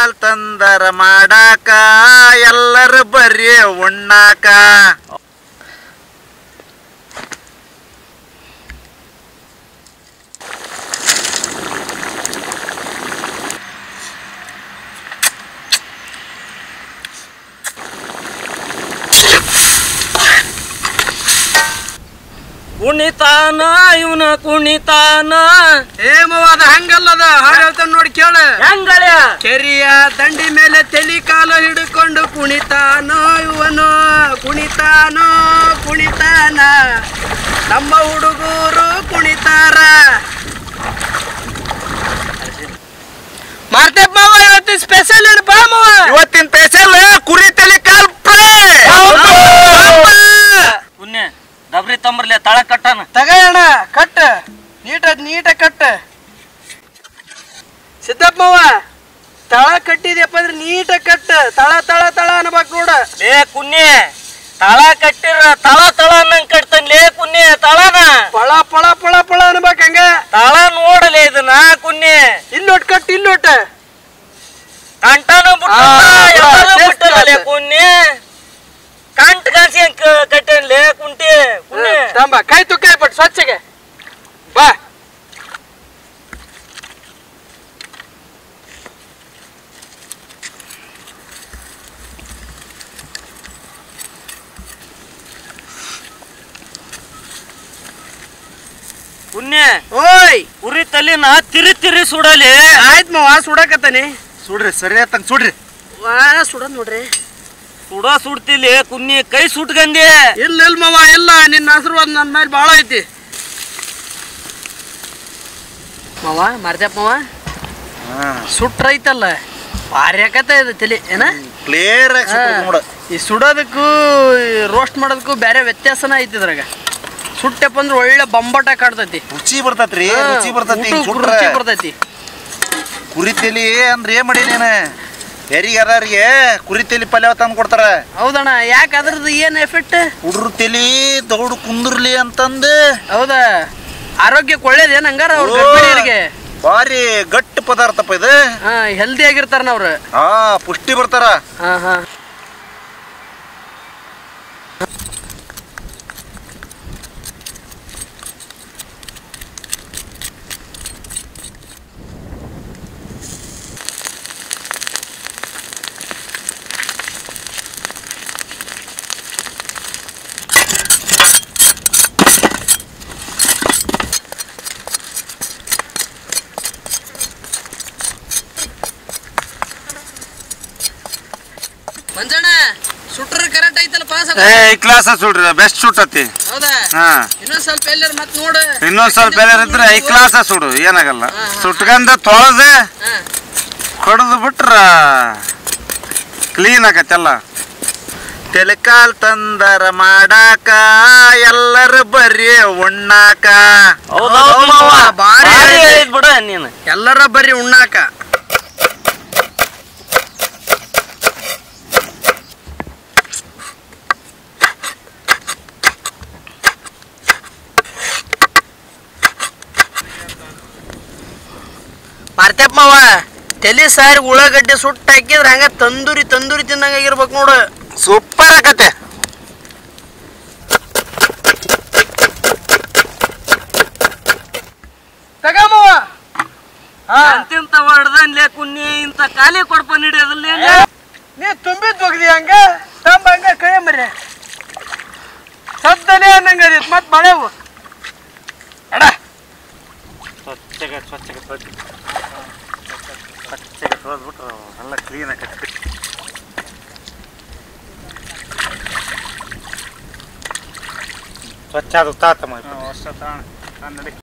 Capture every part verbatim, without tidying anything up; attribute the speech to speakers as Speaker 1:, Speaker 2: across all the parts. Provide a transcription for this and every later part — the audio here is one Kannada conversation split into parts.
Speaker 1: ಕಾಲ್ ತಂದರ ಮಾಡಾಕ ಎಲ್ಲರ ಬರ್ರಿ ಉಣ್ಣಾಕ.
Speaker 2: ಕುಣಿತಾನ ಇವನ ಕುಣಿತಾನ.
Speaker 3: ಏ ಮವ ಅದ ಹಂಗಲ್ಲದ ಹಾಡು ಹೇಳ್ತಾನ ನೋಡಿ ಕೇಳ.
Speaker 2: ಹೆಂಗಳ
Speaker 3: ಕೆರಿಯ ದಂಡಿ ಮೇಲೆ ತಲಿ ಕಾಲು ಹಿಡ್ಕೊಂಡು ಕುಣಿತಾನೋ ಇವನು ಕುಣಿತಾನೋ ಕುಣಿತಾನ. ನಮ್ಮ ಹುಡುಗರು ಕುಣಿತಾರ. ಮಾರ್ತೇಪ್ ಮಾವ ಇವತ್ತಿನ ಸ್ಪೆಷಲ್ ಏನು ಬಾ ಮಾವ.
Speaker 1: ಇವತ್ತಿನ ಸ್ಪೆಷಲ್ ಕುರಿ ತಲಿ ಕಾಲ್ ಫ್ರೈ.
Speaker 2: ಪುಣ್ಯ ಡಬ್ರಿ ತಂಬರ್ಲೆ ತಳ ಕಟ್ಟನ
Speaker 3: ತಗೋಣ ಕಟ್ಟ ನೀಟ ನೀಟ ಕಟ್ಟ. ಸಿದ್ದಪ್ಪ ಮಾವ ತಳ ಕಟ್ಟಿದ್ಯಪ್ಪ ಅಂದ್ರೆ ನೀಟ ಕಟ್ಟ. ತಳ ತಳ ತಳ ಅನ್ಬೇಕು ನೋಡ.
Speaker 2: ಲೇ ಕುನ್ಯ ತಳ ಕಟ್ಟಿರ ತಳ ತಳ ಅನ್ನಂಗ್ ಕಟ್ತಾನ. ಲೇ ಕುನ್ಯ ತಳನ
Speaker 3: ಪಳ ಪಳ ಪಳ ಪಳ ಅನ್ಬೇಕು ಹಂಗ.
Speaker 2: ತಳ ನೋಡಲೇ ಇದನ್ನ ಕುನ್ಯ.
Speaker 3: ಇಲ್ಲೊಟ್ ಕಟ್ ಇಲ್ಲೊಟ್ಟ
Speaker 2: ಕಂಟನ ಬಿಟ್ಟಲೇ ಕುನ್ಯ. ಕಂಟ್ ಕಾಸಿ ಕಟ್ಟನ್ಲೇ ಕುಂಟಿ ಕುನ್ಯ.
Speaker 3: ತಂಬ ಕೈ ತುಕ್ಕ ಪಟ್ ಸ್ವಚ್ಛಗೆ ಬಾ.
Speaker 2: ಪುಣ್ಯ
Speaker 3: ಓಯ್
Speaker 2: ಉರಿ ತಲಿನ ತಿರಿ ತಿರಿ ಸುಡಲಿ.
Speaker 3: ಆಯ್ತ್ ಮಾವ ಸುಡಕತ್ತಾನೆ.
Speaker 1: ಸುಡ್ರಿ ಸರಿ ಆತಂಗ ಸುಡ್ರಿ.
Speaker 3: ವಾ ಸುಡದ್ ನೋಡ್ರಿ.
Speaker 2: ಸುಡ ಸುಡ್ತಿಲಿ ಕುನ್ನಿ ಕೈ ಸುಟ್ಕಂದಿ.
Speaker 3: ಇಲ್ಲ ಇಲ್ಲ ಮಾವ ಇಲ್ಲ, ನಿನ್ನ ಆಶೀರ್ವಾದ ನನ್ನ ಮೇಲೆ ಭಾಳ ಐತಿ ಮಾವ. ಮಾರ್ತಪ್ಪ ಮಾವ ಸುಟ್ರೈತಲ್ಲ ಭಾರಿ ಆಕತ್ತ ಇದು ತಲಿ ಏನ
Speaker 1: ಕ್ಲಿಯರ್ ಆಗಿ ನೋಡ.
Speaker 3: ಈ ಸುಡೋದಕ್ಕೂ ರೋಸ್ಟ್ ಮಾಡೋದಕ್ಕೂ ಬೇರೆ ವ್ಯತ್ಯಾಸನ ಐತಿ ಇದ್ರಾಗ. ಸುಟ್ಟಪ್ಪ ಅಂದ್ರೆ ಒಳ್ಳೆ ಬಂಬಟ ಕಾಡ್ತೈತಿ.
Speaker 1: ರುಚಿ ಬರ್ತೈತ್ರಿ ರುಚಿ ಬರ್ತೈತಿ.
Speaker 3: ರುಚಿ ಬರ್ತೈತಿ.
Speaker 1: ಕುರಿ ತಲಿ ಅಂದ್ರೆ ಏನ್ ಮಾಡಿ ನೀನ ಯಾರಿಗಾರಿಗೆ ಕುರಿ ತಲಿ ಪಲ್ಯ ತಂದು ಕೊಡ್ತಾರ.
Speaker 3: ಹೌದಣ್ಣ ಯಾಕೆ ಅದ್ರದ್ದು ಏನ್ ಎಫೆಕ್ಟ್?
Speaker 1: ಹುಡ್ರು ತಲಿ ದೌಡು ಕುಂದ್ರಲಿ ಅಂತಂದು.
Speaker 3: ಹೌದಾ ಆರೋಗ್ಯಕ್ಕೆ ಒಳ್ಳೇದೇನ್ ಹಂಗಾರ ಅವ್ರ ಗರ್ಭಿಣಿಯರಿಗೆ?
Speaker 1: ಭಾರಿ ಗಟ್ಟಿ ಪದಾರ್ಥಪ್ಪ ಇದು.
Speaker 3: ಹಾ ಹೆಲ್ದಿ ಆಗಿರ್ತಾರ ಅವ್ರು.
Speaker 1: ಹಾ ಪುಷ್ಟಿ ಬರ್ತಾರ.
Speaker 3: ಹಾ ಹಾ ಮಂಜಣ್ಣ ಸುಟ್ರ ಕರೆಕ್ಟ್ ಐತಲ್ಲ ಪಾಸ್.
Speaker 1: ಏ ಕ್ಲಾಸ್ ಸುಡ್ರಿ ಬೆಸ್ಟ್ ಸುಟ್ಟತಿ.
Speaker 3: ಹೌದಾ
Speaker 1: ಹಾ
Speaker 3: ಇನ್ನೊಂದ್ ಸ್ವಲ್ಪ ಎಲ್ಲಾರ ಮತ್ ನೋಡು.
Speaker 1: ಇನ್ನೊಂದ್ ಸ್ವಲ್ಪ ಎಲ್ಲಾರ ಇದ್ರೆ ಐ ಕ್ಲಾಸ್ ಸುಡು ಏನಾಗಲ್ಲ. ಸುಟ್ಕಂದ ತೊಳೆದ ಹೊಡೆದು ಬಿಟ್ರ ಕ್ಲೀನ್ ಆಗತ್ತೆಲ್ಲ. ತೆಲಕಾಲ್ ತಂದರ ಮಾಡಾಕ ಎಲ್ಲರ ಬರ್ರಿ ಉಣ್ಣಾಕ.
Speaker 3: ಬಾರಿ
Speaker 2: ಬಿಡ ನೀನು
Speaker 3: ಎಲ್ಲರ ಬರ್ರಿ ಉಣ್ಣಾಕ. ಮಾರ್ತಪ್ಪ ಮಾವ ತಲಿ ಸಾರಿ ಉಳ್ಳಾಗಡ್ಡೆ ಸುಟ್ಟು ಹಾಕಿದ್ರ ಹಂಗ ತಂದೂರಿ ತಂದೂರಿ ತಿನ್ನಂಗ ಆಗಿರ್ಬೇಕು ನೋಡು.
Speaker 1: ಸೂಪರ್ ಆಗತ್ತೆ.
Speaker 3: ತಗಮವ
Speaker 2: ಅಂತಿಂತ ಹೊಡ್ದನ್ಲೇ ಕುನ್ನಿ ಇಂತ ಖಾಲಿ ಕೊಡ್ಪ ಹಿಡಿಯೋದಿಲ್ಲ.
Speaker 3: ನೀ ತುಂಬಿದ್ ಹೋಗ್ದಿ ಹಂಗ ತಂಬ ಹಂಗ ಕೈ ಮರಿ ಸದ್ದನೆ ಅನ್ನಂಗ ಮತ್ ಮಳೆವು ಅಡ
Speaker 1: ಸ್ವಚ್ಛಗೆ ಸ್ವಚ್ಛಗೆ ಸ್ವಚ್ಛ ಸ್ವಚ್ಛಗೆ ತೊಳೆದ್ಬಿಟ್ರೆ ಎಲ್ಲ ಕ್ಲೀನ್ ಆಗತ್ತೆ. ಸ್ವಚ್ಛ ಅದು ತಾತ ಮಾಡಿ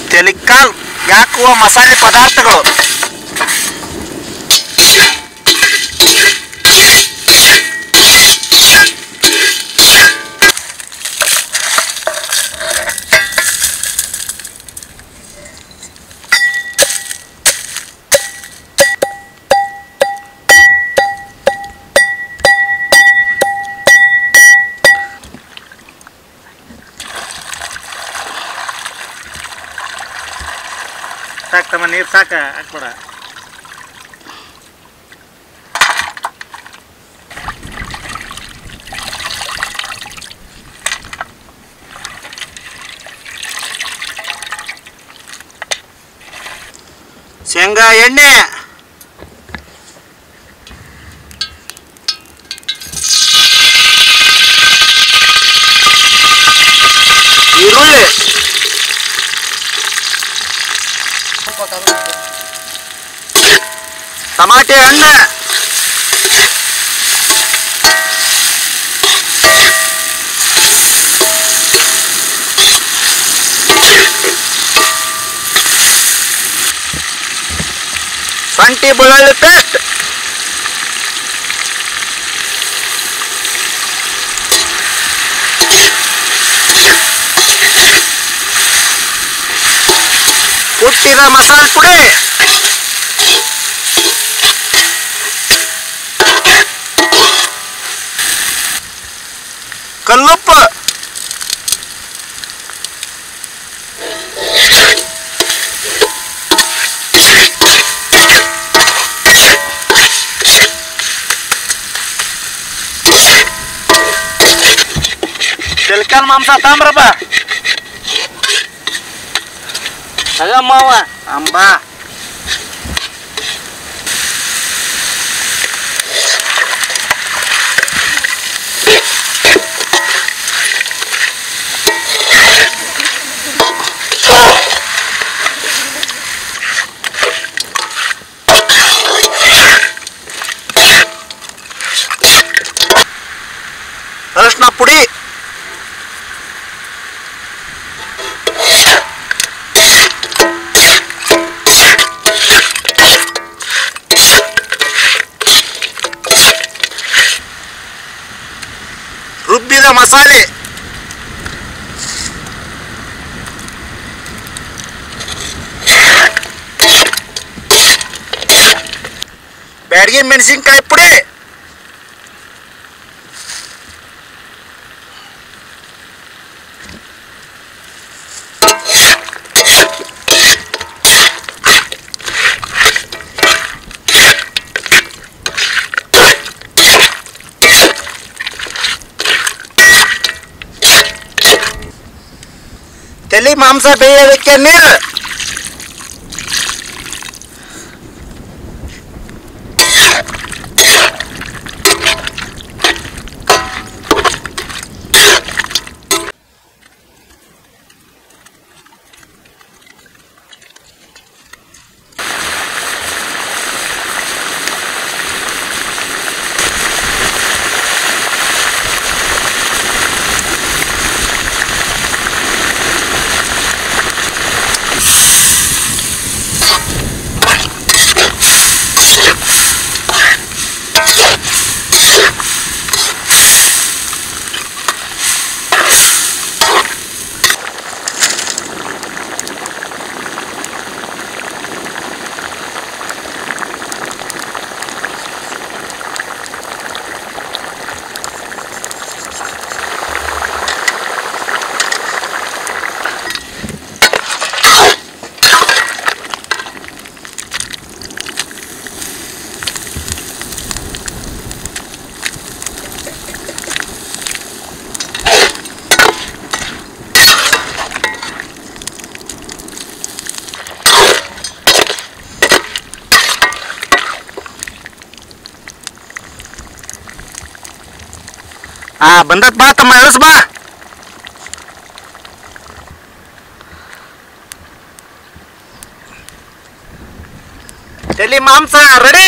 Speaker 1: ತೆಲಿಕಾಲ್ ಹಾಕುವ ಮಸಾಲೆ ಪದಾರ್ಥಗಳು ಸಾಕ್ತಮ್ಮ, ನೀರು ಸಾಕ ಹಾಕ್ಬೇಡ. ಶೇಂಗಾ ಎಣ್ಣೆ, ಈರುಳ್ಳಿ, ಟಮಾಟೆ ಹಣ್ಣು, ಶುಂಠಿ ಬೆಳ್ಳುಳ್ಳಿ ಪೇಸ್ಟ್, ಕುಟ್ಟಿದ ಮಸಾಲೆ ಪುಡಿ, ಕಲ್ಲುಪ್ಪು, ತೆಲಿಕಾಲ್ ಮಾಂಸ ತಾಮ್ರಪ್ಪ
Speaker 2: ತಗಮ್ಮವ
Speaker 1: ಅಂಬ, ಅರಿಶಿನ ಪುಡಿ, ರುಬ್ಬಿದ ಮಸಾಲೆ, ಬ್ಯಾಡಗಿ ಮೆಣಸಿನ್ಕಾಯಿ ಪುಡಿ, ತಲೆ ಮಾಂಸ ಬೇಯೋದಕ್ಕೆ ನೀರು, ಆ ಬಂದತ್ ಬಾ ತಮ್ಮ, ಇಳಿಸ್ ಬಾ. ತಲೆ ಮಾಂಸ ರೆಡಿ.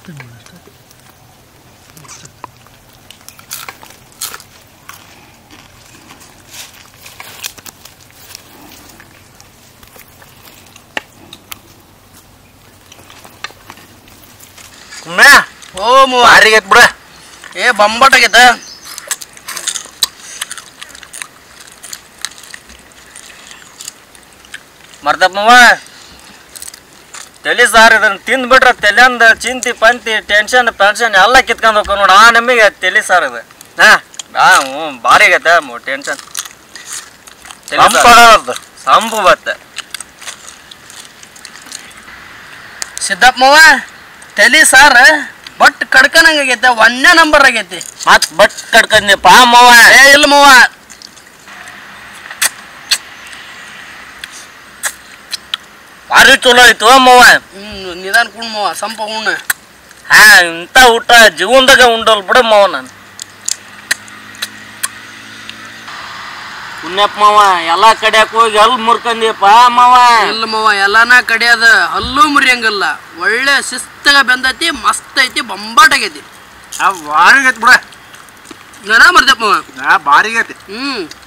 Speaker 3: ಓ ಮೂವ
Speaker 2: ಭಾರಿಗೈತ್ ಬಿಡ.
Speaker 3: ಏ ಬಂಬಟ್ ಆಗೈತ.
Speaker 2: ಮರ್ತಪ್ಪವ ತಲೆ ಸಾರ್ ಇದನ್ನ ತಿಂದ್ಬಿಟ್ರ ತಲೆಂದ ಚಿಂತಿ ಪಂತಿ ಟೆನ್ಷನ್ ಪೆನ್ಷನ್ ಎಲ್ಲ ಕಿತ್ಕೊಂಡ್ ಹೋಗ್ತಾವ ನೋಡ. ಆ ನಮಗೆ ತಲೆ ಸಾರ್ ಇದು. ಹಾ ಹಾ ಹ್ಞೂ ಭಾರಿ ಆಗೈತೆ ಟೆನ್ಷನ್. ಸಂಪು ಬತ್ತ
Speaker 3: ಸಿದ್ದಪ್ಪ ಮಾವ ತಲಿ ಸಾರ ಬಟ್ ಕಡ್ಕನಂಗ ಆಗೈತೆ. ಒಂದೇ ನಂಬರ್ ಆಗೈತಿ.
Speaker 2: ಮತ್ ಬಟ್ ಕಡ್ಕೊಂಡಿ ಪಾ ಮವ.
Speaker 3: ಏ ಇಲ್ಲ ಮಾವ,
Speaker 2: ಭಾರಿ ಚಲೋ ಆಯ್ತು ಮವ.
Speaker 3: ಹ್ಮ್ ನಿಧಾನ ಕುಣ್ ಮಾವ, ಸಂಪ ಉಣ್ಣ.
Speaker 2: ಹಾ ಇಂಥ ಊಟ ಜೀವನದಾಗ ಉಂಡಲ್ ಬಿಡ ಮಾವ ನಾನು. ಪುಣ್ಯಪ್ಪ ಮಾವ ಎಲ್ಲಾ ಕಡ್ಯಾಕ ಹೋಗಿ ಅಲ್ಲಿ ಮುರ್ಕಂದಿಯಪ್ಪ ಮಾವ.
Speaker 3: ಇಲ್ಲ ಮಾವ, ಎಲ್ಲಾನ ಕಡಿಯದ ಹಲ್ಲು ಮುರಿಯಂಗಿಲ್ಲ. ಒಳ್ಳೆ ಶಿಸ್ತಗ ಬೆಂದೈತಿ, ಮಸ್ತ್ ಐತಿ, ಬಂಬಾಟ್ ಆಗೈತಿ.
Speaker 1: ಭಾರಿ ಆಗೈತಿ ಬಿಡ.
Speaker 3: ನಾ ಮರ್ದಪ್ಪ ಮಾವ.
Speaker 1: ಭಾರಿ ಆಗೈತಿ.
Speaker 3: ಹ್ಮ್